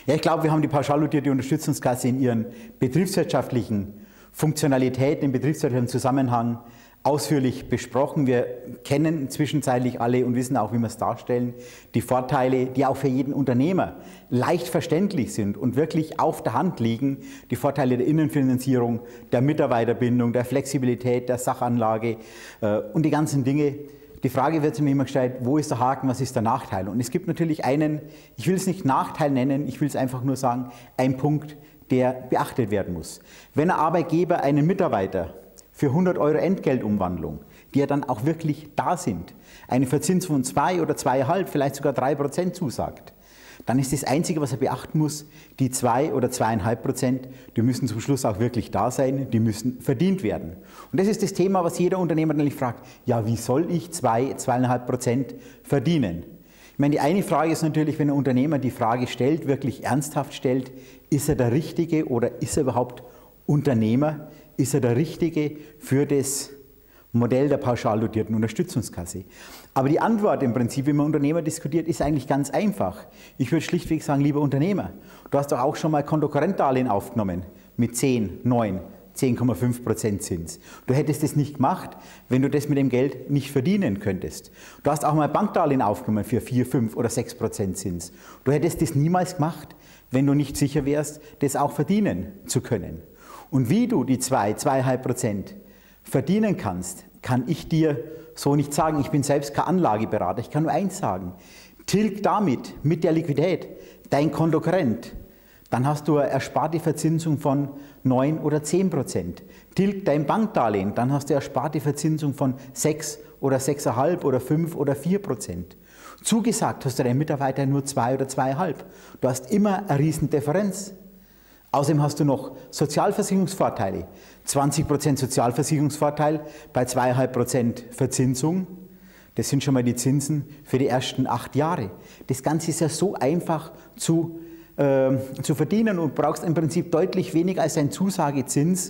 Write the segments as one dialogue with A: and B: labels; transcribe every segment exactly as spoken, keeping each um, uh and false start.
A: Ja, ich glaube, wir haben die pauschal dotierte Unterstützungskasse in ihren betriebswirtschaftlichen Funktionalitäten, im betriebswirtschaftlichen Zusammenhang ausführlich besprochen. Wir kennen zwischenzeitlich alle und wissen auch, wie wir es darstellen, die Vorteile, die auch für jeden Unternehmer leicht verständlich sind und wirklich auf der Hand liegen. Die Vorteile der Innenfinanzierung, der Mitarbeiterbindung, der Flexibilität, der Sachanlage äh, und die ganzen Dinge. Die Frage wird mir immer gestellt, wo ist der Haken, was ist der Nachteil? Und es gibt natürlich einen, ich will es nicht Nachteil nennen, ich will es einfach nur sagen, ein Punkt, der beachtet werden muss. Wenn ein Arbeitgeber einen Mitarbeiter für hundert Euro Entgeltumwandlung, die ja dann auch wirklich da sind, eine Verzinsung von zwei oder zweieinhalb, vielleicht sogar drei Prozent zusagt, dann ist das Einzige, was er beachten muss, die zwei oder zweieinhalb Prozent, die müssen zum Schluss auch wirklich da sein, die müssen verdient werden. Und das ist das Thema, was jeder Unternehmer natürlich fragt, ja, wie soll ich zwei, zweieinhalb Prozent verdienen? Ich meine, die eine Frage ist natürlich, wenn ein Unternehmer die Frage stellt, wirklich ernsthaft stellt, ist er der Richtige oder ist er überhaupt Unternehmer? Ist er der Richtige für das Modell der pauschal dotierten Unterstützungskasse? Aber die Antwort im Prinzip, wenn man Unternehmer diskutiert, ist eigentlich ganz einfach. Ich würde schlichtweg sagen, lieber Unternehmer, du hast doch auch schon mal Kontokorrentdarlehen aufgenommen mit zehn, neun, zehn Komma fünf Prozent Zins. Du hättest das nicht gemacht, wenn du das mit dem Geld nicht verdienen könntest. Du hast auch mal Bankdarlehen aufgenommen für vier, fünf oder sechs Prozent Zins. Du hättest das niemals gemacht, wenn du nicht sicher wärst, das auch verdienen zu können. Und wie du die zwei, zweieinhalb Prozent verdienen kannst, kann ich dir so nicht sagen. Ich bin selbst kein Anlageberater. Ich kann nur eins sagen. Tilg damit, mit der Liquidität, dein Kontokorrent. Dann hast du eine ersparte Verzinsung von neun oder zehn Prozent. Tilg dein Bankdarlehen, dann hast du eine ersparte Verzinsung von sechs oder sechs Komma fünf oder fünf oder vier Prozent. Zugesagt hast du deinen Mitarbeitern nur zwei oder zwei Komma fünf. Du hast immer eine Riesendifferenz. Außerdem hast du noch Sozialversicherungsvorteile. zwanzig Prozent Sozialversicherungsvorteil bei zwei Komma fünf Prozent Verzinsung. Das sind schon mal die Zinsen für die ersten acht Jahre. Das Ganze ist ja so einfach zu, äh, zu verdienen und brauchst im Prinzip deutlich weniger als ein Zusagezins,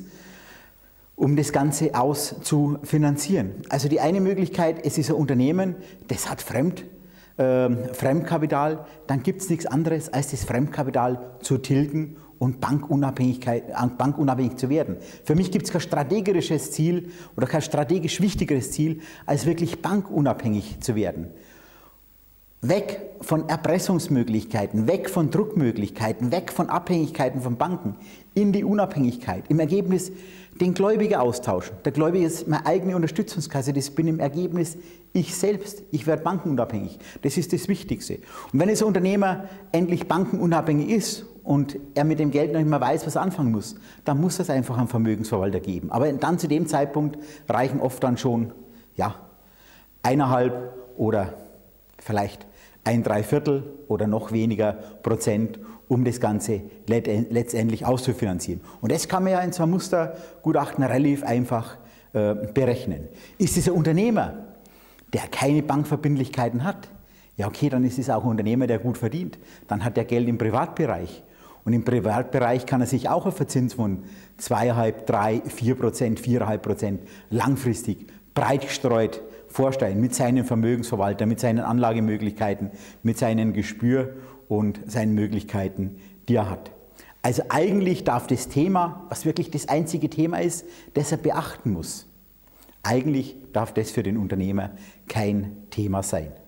A: um das Ganze auszufinanzieren. Also die eine Möglichkeit, es ist ein Unternehmen, das hat Fremd, äh, Fremdkapital, dann gibt es nichts anderes, als das Fremdkapital zu tilgen und Bankunabhängigkeit, bankunabhängig zu werden. Für mich gibt es kein strategisches Ziel oder kein strategisch wichtigeres Ziel, als wirklich bankunabhängig zu werden. Weg von Erpressungsmöglichkeiten, weg von Druckmöglichkeiten, weg von Abhängigkeiten von Banken, in die Unabhängigkeit. Im Ergebnis den Gläubiger austauschen. Der Gläubiger ist meine eigene Unterstützungskasse, das bin im Ergebnis ich selbst. Ich werde bankenunabhängig. Das ist das Wichtigste. Und wenn es ein Unternehmer endlich bankenunabhängig ist und er mit dem Geld noch nicht mehr weiß, was er anfangen muss, dann muss es einfach einen Vermögensverwalter geben. Aber dann zu dem Zeitpunkt reichen oft dann schon ja, eineinhalb oder vielleicht ein Dreiviertel oder noch weniger Prozent, um das Ganze letztendlich auszufinanzieren. Und das kann man ja in so einem Mustergutachten relativ einfach äh, berechnen. Ist es ein Unternehmer, der keine Bankverbindlichkeiten hat? Ja okay, dann ist es auch ein Unternehmer, der gut verdient. Dann hat er Geld im Privatbereich. Und im Privatbereich kann er sich auch eine Verzinsung von zwei Komma fünf, drei, vier Prozent, vier Komma fünf Prozent langfristig breit gestreut vorstellen mit seinen Vermögensverwaltern, mit seinen Anlagemöglichkeiten, mit seinem Gespür und seinen Möglichkeiten, die er hat. Also eigentlich darf das Thema, was wirklich das einzige Thema ist, das er beachten muss, eigentlich darf das für den Unternehmer kein Thema sein.